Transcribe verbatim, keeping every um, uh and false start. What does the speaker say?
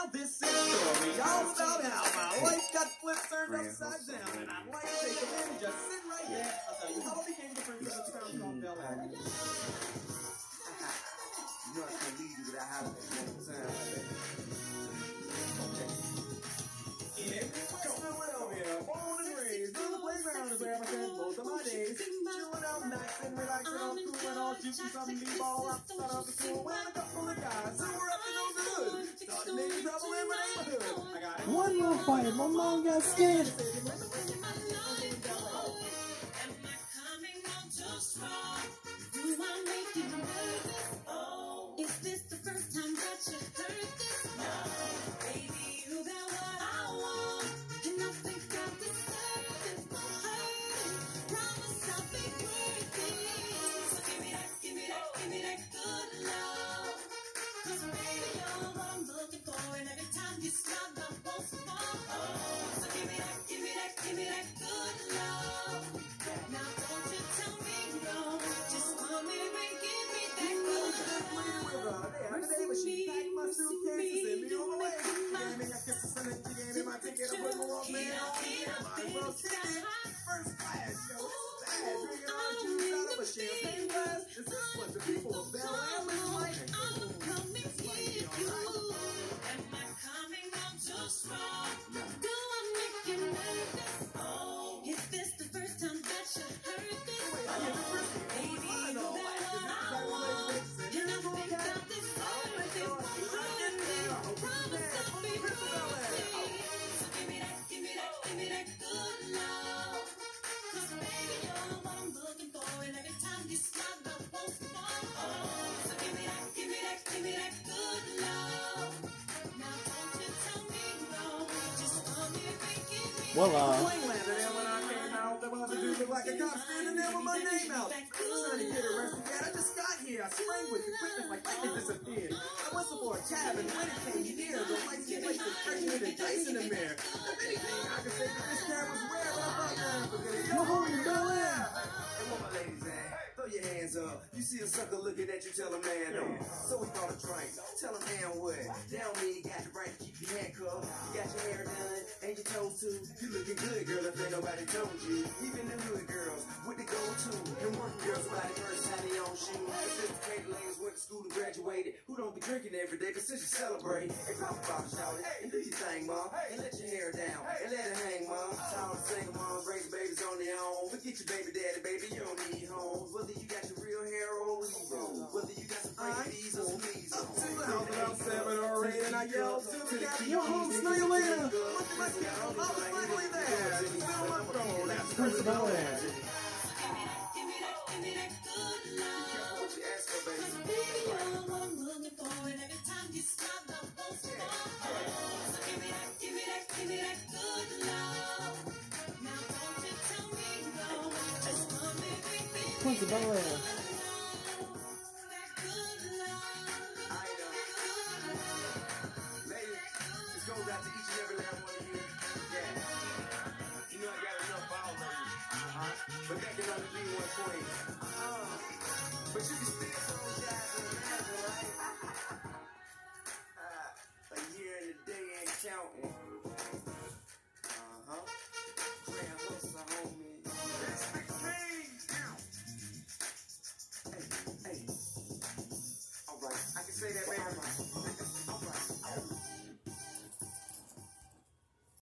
Now this is a story all about how my life got flipped, turned upside down, and I'd like to take a minute, just sit right here. I'll tell you how I became the Prince of Bel-Air. You know I can't leave you without having that one time. Yeah, West Philadelphia, born and raised on the playground is where I spent most of my days. Chilling out nights and relaxing on cool and all juicy something b-ball outside of the school. When a couple of guys who were up to no good started making trouble in my neighborhood. I got it. One more fight, my mom got scared. Am I coming on too strong? Do I make you nervous? Oh, is this the first time that you heard this? No, baby, you got what I want, and I think I deserve it. Won't hurt it. Promise I'll be worth it. So give me that, give me that, give me that good love. 'Cause baby, you're what I'm looking for, and every time you smile, I won't fall. Oh, so give me that, give me that, give me that good love. Now don't you tell me no, just come here and give me that good love. Today, but she packed my suitcase and sent me on the way. She gave me a kiss and then she gave me my ticket to put me on man. Might as well sit in first class, yo. Bad, drinking orange juice out of a champagne glass. Is this what the people of Bel-Air live like? I'm coming with you. Am I coming on too strong? Do I make you nervous? Oh, is this the first time that you heard this? Baby, you know what I want, and I think I deserve it. Won't hurt it. Promise I'll be worth it. So give me that, give me that, give me that good love. 'Cause baby, you're what I'm looking for, and every time you smile, I won't fall. Oh, so give me that, give me that, give me that good love. Now don't you tell me no, just come here and give me Voila. Plane landed there when I came out. There was a dude looked like a cop standing there with my name out. I was trying to get arrested yet. I just got here. I sprang with the quickness like lightning disappeared. I whistled for a cab and when it came near, the lights came like the pregnant and dice in the mirror. If anything, I could say that this cab was rare, but I thought, man, forget it. Go home to Bel-Air. Hey, where my ladies at? Throw your hands up. You see a sucker looking at you, tell a man no. So we bought a drink. Tell a man what? Down me, you got the right to keep your handcuffed. You got your hair done and your toes too. You looking good, girl, if ain't nobody told you. Even the hood girls with the go-to. Them working girls by the first time they own shoes. Sophisticated ladies went to school and graduated. Who don't be drinking every day, but since you celebrate. Hey, pop a bottle, shout it, and do your thing, mom. And let your hair down, and let it hang, mom. Tired of single moms raising babies on their own. Forget your baby daddy, baby, you don't need homes. Whether you got your real hair or weasel. Whether you got some fake D's or some measles. Up to the house about seven or eight, and I yelled to the cat, yo, home, smell you later. Look at my cat, I was finally there. She's still on my phone. That's the Prince of Bel-Air. Give me that, give me that, give me that good love. What you ask for, baby? 'Cause baby, you're what I'm looking for, and every time you smile, I won't fall. So give me that, give me that, give me that good love. Now don't you tell me no, just come here and give me Prince of Bel-Air. that good love. I know. Ladies, this goes out to each and every last one of you. Yeah. You know I got enough balls on you. Uh-huh. But that can only be one point. Uh, but you can still throw shots in the mantle, right? uh, a year and a day ain't counting. Uh-huh. Grand hustle, homie. That's the king. Hey, hey. All right, I can say that, man.